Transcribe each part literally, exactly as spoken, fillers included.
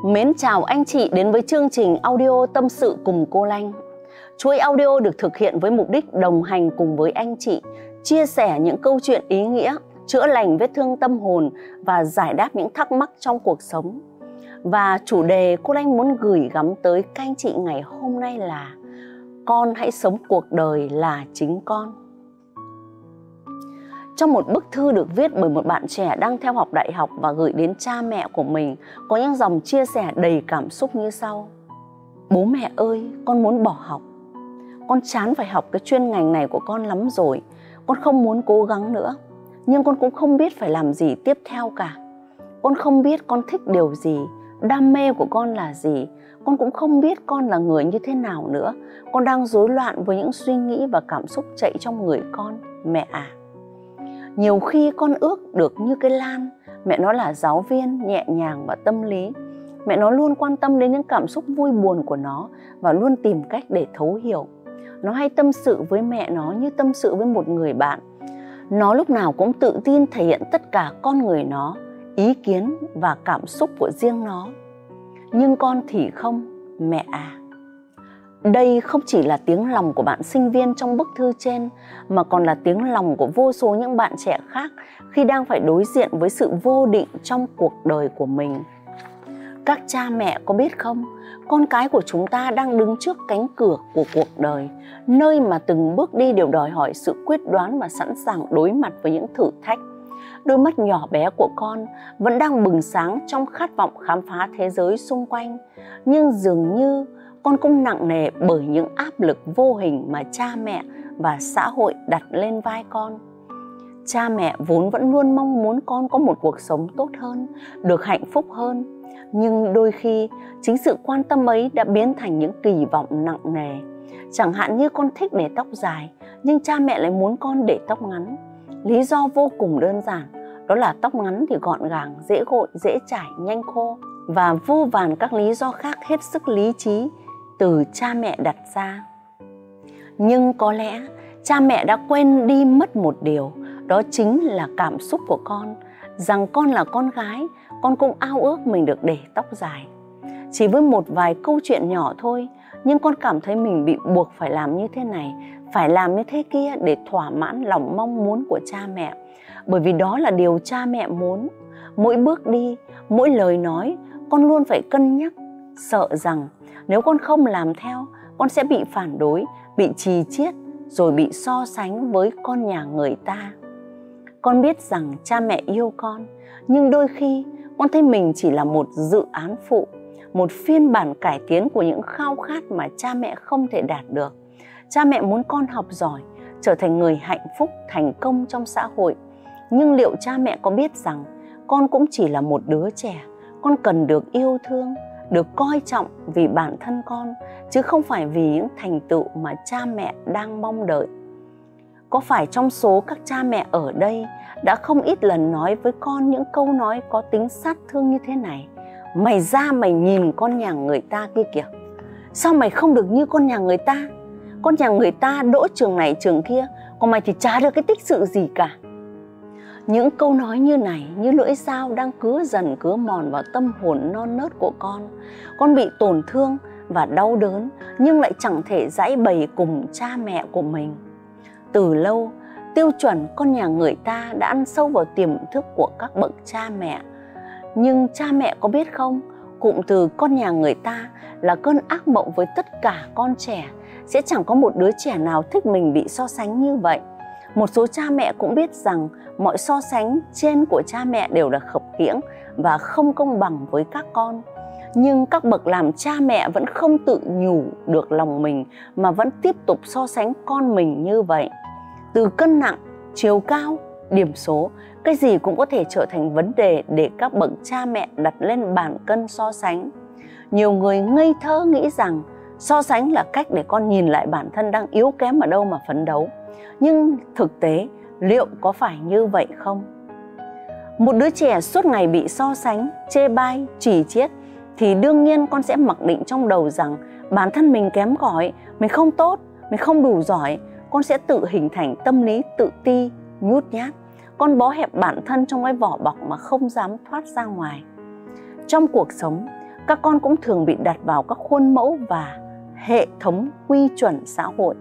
Mến chào anh chị đến với chương trình audio Tâm sự cùng cô Lanh. Chuỗi audio được thực hiện với mục đích đồng hành cùng với anh chị, chia sẻ những câu chuyện ý nghĩa, chữa lành vết thương tâm hồn và giải đáp những thắc mắc trong cuộc sống. Và chủ đề cô Lanh muốn gửi gắm tới các anh chị ngày hôm nay là con hãy sống cuộc đời là chính con. Trong một bức thư được viết bởi một bạn trẻ đang theo học đại học và gửi đến cha mẹ của mình, có những dòng chia sẻ đầy cảm xúc như sau. Bố mẹ ơi, con muốn bỏ học. Con chán phải học cái chuyên ngành này của con lắm rồi. Con không muốn cố gắng nữa. Nhưng con cũng không biết phải làm gì tiếp theo cả. Con không biết con thích điều gì, đam mê của con là gì. Con cũng không biết con là người như thế nào nữa. Con đang rối loạn với những suy nghĩ và cảm xúc chạy trong người con, mẹ à. Nhiều khi con ước được như cái Lan, mẹ nó là giáo viên nhẹ nhàng và tâm lý. Mẹ nó luôn quan tâm đến những cảm xúc vui buồn của nó và luôn tìm cách để thấu hiểu. Nó hay tâm sự với mẹ nó như tâm sự với một người bạn. Nó lúc nào cũng tự tin thể hiện tất cả con người nó, ý kiến và cảm xúc của riêng nó. Nhưng con thì không, mẹ à. Đây không chỉ là tiếng lòng của bạn sinh viên trong bức thư trên, mà còn là tiếng lòng của vô số những bạn trẻ khác khi đang phải đối diện với sự vô định trong cuộc đời của mình. Các cha mẹ có biết không, con cái của chúng ta đang đứng trước cánh cửa của cuộc đời, nơi mà từng bước đi đều đòi hỏi sự quyết đoán và sẵn sàng đối mặt với những thử thách. Đôi mắt nhỏ bé của con vẫn đang bừng sáng trong khát vọng khám phá thế giới xung quanh, nhưng dường như con cũng nặng nề bởi những áp lực vô hình mà cha mẹ và xã hội đặt lên vai con. Cha mẹ vốn vẫn luôn mong muốn con có một cuộc sống tốt hơn, được hạnh phúc hơn. Nhưng đôi khi chính sự quan tâm ấy đã biến thành những kỳ vọng nặng nề. Chẳng hạn như con thích để tóc dài, nhưng cha mẹ lại muốn con để tóc ngắn. Lý do vô cùng đơn giản, đó là tóc ngắn thì gọn gàng, dễ gội, dễ chải, nhanh khô. Và vô vàn các lý do khác hết sức lý trí từ cha mẹ đặt ra. Nhưng có lẽ cha mẹ đã quên đi mất một điều, đó chính là cảm xúc của con. Rằng con là con gái, con cũng ao ước mình được để tóc dài. Chỉ với một vài câu chuyện nhỏ thôi, nhưng con cảm thấy mình bị buộc phải làm như thế này, phải làm như thế kia để thỏa mãn lòng mong muốn của cha mẹ. Bởi vì đó là điều cha mẹ muốn. Mỗi bước đi, mỗi lời nói, con luôn phải cân nhắc, sợ rằng nếu con không làm theo, con sẽ bị phản đối, bị chì chiết, rồi bị so sánh với con nhà người ta. Con biết rằng cha mẹ yêu con, nhưng đôi khi con thấy mình chỉ là một dự án phụ, một phiên bản cải tiến của những khao khát mà cha mẹ không thể đạt được. Cha mẹ muốn con học giỏi, trở thành người hạnh phúc, thành công trong xã hội. Nhưng liệu cha mẹ có biết rằng con cũng chỉ là một đứa trẻ, con cần được yêu thương, được coi trọng vì bản thân con, chứ không phải vì những thành tựu mà cha mẹ đang mong đợi. Có phải trong số các cha mẹ ở đây đã không ít lần nói với con những câu nói có tính sát thương như thế này? Mày ra mày nhìn con nhà người ta kia kìa. Sao mày không được như con nhà người ta? Con nhà người ta đỗ trường này trường kia, còn mày thì chả được cái tích sự gì cả. Những câu nói như này như lưỡi dao đang cứa dần cứa mòn vào tâm hồn non nớt của con. Con bị tổn thương và đau đớn, nhưng lại chẳng thể giãi bày cùng cha mẹ của mình. Từ lâu, tiêu chuẩn con nhà người ta đã ăn sâu vào tiềm thức của các bậc cha mẹ. Nhưng cha mẹ có biết không, cụm từ con nhà người ta là cơn ác mộng với tất cả con trẻ. Sẽ chẳng có một đứa trẻ nào thích mình bị so sánh như vậy. Một số cha mẹ cũng biết rằng mọi so sánh trên của cha mẹ đều là khập khiễng và không công bằng với các con. Nhưng các bậc làm cha mẹ vẫn không tự nhủ được lòng mình mà vẫn tiếp tục so sánh con mình như vậy. Từ cân nặng, chiều cao, điểm số, cái gì cũng có thể trở thành vấn đề để các bậc cha mẹ đặt lên bàn cân so sánh. Nhiều người ngây thơ nghĩ rằng so sánh là cách để con nhìn lại bản thân đang yếu kém ở đâu mà phấn đấu. Nhưng thực tế, liệu có phải như vậy không? Một đứa trẻ suốt ngày bị so sánh, chê bai, chỉ chiết thì đương nhiên con sẽ mặc định trong đầu rằng bản thân mình kém cỏi, mình không tốt, mình không đủ giỏi. Con sẽ tự hình thành tâm lý tự ti, nhút nhát. Con bó hẹp bản thân trong cái vỏ bọc mà không dám thoát ra ngoài. Trong cuộc sống, các con cũng thường bị đặt vào các khuôn mẫu và hệ thống quy chuẩn xã hội.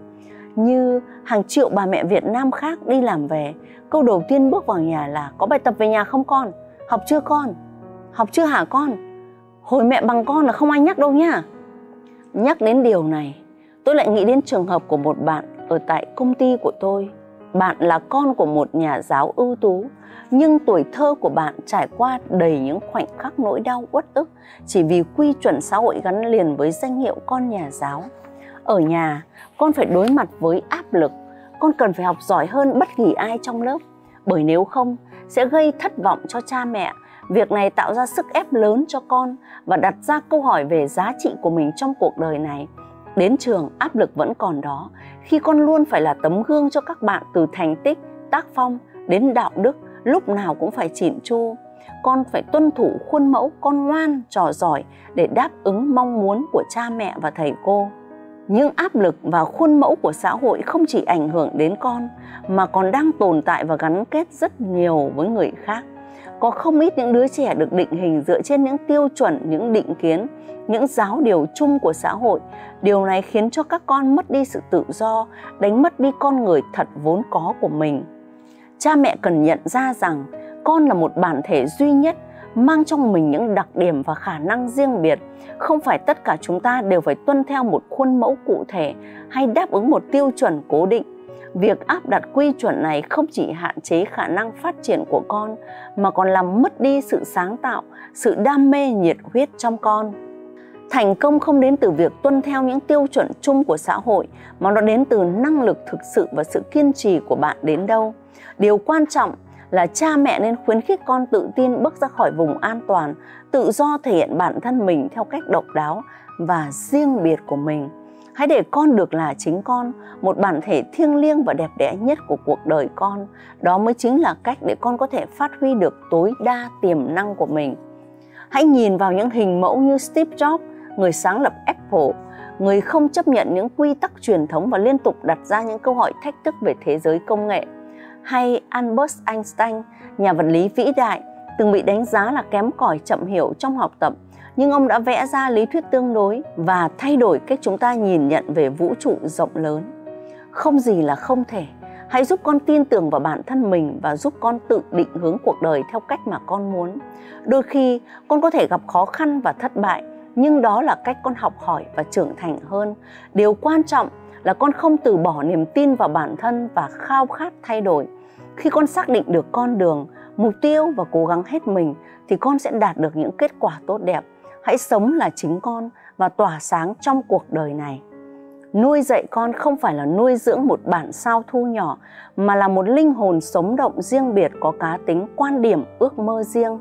Như hàng triệu bà mẹ Việt Nam khác đi làm về, câu đầu tiên bước vào nhà là: có bài tập về nhà không con? Học chưa con? Học chưa hả con? Hồi mẹ bằng con là không ai nhắc đâu nha. Nhắc đến điều này, tôi lại nghĩ đến trường hợp của một bạn ở tại công ty của tôi. Bạn là con của một nhà giáo ưu tú, nhưng tuổi thơ của bạn trải qua đầy những khoảnh khắc nỗi đau uất ức chỉ vì quy chuẩn xã hội gắn liền với danh hiệu con nhà giáo. Ở nhà, con phải đối mặt với áp lực, con cần phải học giỏi hơn bất kỳ ai trong lớp, bởi nếu không sẽ gây thất vọng cho cha mẹ. Việc này tạo ra sức ép lớn cho con và đặt ra câu hỏi về giá trị của mình trong cuộc đời này. Đến trường, áp lực vẫn còn đó, khi con luôn phải là tấm gương cho các bạn từ thành tích, tác phong đến đạo đức, lúc nào cũng phải chỉn chu. Con phải tuân thủ khuôn mẫu con ngoan, trò giỏi để đáp ứng mong muốn của cha mẹ và thầy cô. Nhưng áp lực và khuôn mẫu của xã hội không chỉ ảnh hưởng đến con mà còn đang tồn tại và gắn kết rất nhiều với người khác. Có không ít những đứa trẻ được định hình dựa trên những tiêu chuẩn, những định kiến, những giáo điều chung của xã hội. Điều này khiến cho các con mất đi sự tự do, đánh mất đi con người thật vốn có của mình. Cha mẹ cần nhận ra rằng con là một bản thể duy nhất, mang trong mình những đặc điểm và khả năng riêng biệt. Không phải tất cả chúng ta đều phải tuân theo một khuôn mẫu cụ thể hay đáp ứng một tiêu chuẩn cố định. Việc áp đặt quy chuẩn này không chỉ hạn chế khả năng phát triển của con mà còn làm mất đi sự sáng tạo, sự đam mê nhiệt huyết trong con. Thành công không đến từ việc tuân theo những tiêu chuẩn chung của xã hội mà nó đến từ năng lực thực sự và sự kiên trì của bạn đến đâu. Điều quan trọng là cha mẹ nên khuyến khích con tự tin bước ra khỏi vùng an toàn, tự do thể hiện bản thân mình theo cách độc đáo và riêng biệt của mình. Hãy để con được là chính con, một bản thể thiêng liêng và đẹp đẽ nhất của cuộc đời con. Đó mới chính là cách để con có thể phát huy được tối đa tiềm năng của mình. Hãy nhìn vào những hình mẫu như Steve Jobs, người sáng lập Apple, người không chấp nhận những quy tắc truyền thống và liên tục đặt ra những câu hỏi thách thức về thế giới công nghệ. Hay Albert Einstein, nhà vật lý vĩ đại, từng bị đánh giá là kém cỏi, chậm hiểu trong học tập, nhưng ông đã vẽ ra lý thuyết tương đối và thay đổi cách chúng ta nhìn nhận về vũ trụ rộng lớn. Không gì là không thể. Hãy giúp con tin tưởng vào bản thân mình và giúp con tự định hướng cuộc đời theo cách mà con muốn. Đôi khi con có thể gặp khó khăn và thất bại, nhưng đó là cách con học hỏi và trưởng thành hơn. Điều quan trọng là con không từ bỏ niềm tin vào bản thân và khao khát thay đổi. Khi con xác định được con đường, mục tiêu và cố gắng hết mình thì con sẽ đạt được những kết quả tốt đẹp. Hãy sống là chính con và tỏa sáng trong cuộc đời này. Nuôi dạy con không phải là nuôi dưỡng một bản sao thu nhỏ, mà là một linh hồn sống động riêng biệt, có cá tính, quan điểm, ước mơ riêng.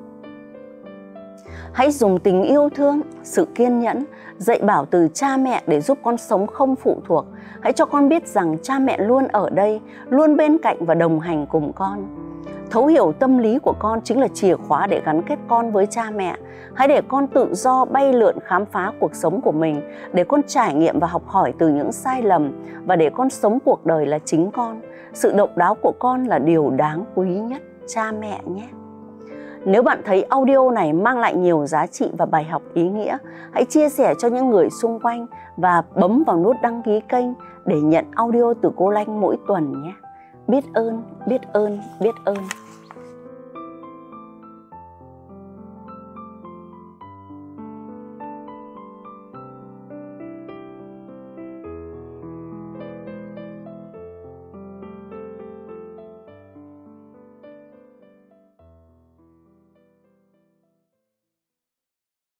Hãy dùng tình yêu thương, sự kiên nhẫn, dạy bảo từ cha mẹ để giúp con sống không phụ thuộc. Hãy cho con biết rằng cha mẹ luôn ở đây, luôn bên cạnh và đồng hành cùng con. Thấu hiểu tâm lý của con chính là chìa khóa để gắn kết con với cha mẹ. Hãy để con tự do bay lượn khám phá cuộc sống của mình, để con trải nghiệm và học hỏi từ những sai lầm và để con sống cuộc đời là chính con. Sự độc đáo của con là điều đáng quý nhất, cha mẹ nhé. Nếu bạn thấy audio này mang lại nhiều giá trị và bài học ý nghĩa, hãy chia sẻ cho những người xung quanh và bấm vào nút đăng ký kênh để nhận audio từ cô Lanh mỗi tuần nhé. Biết ơn, biết ơn, biết ơn.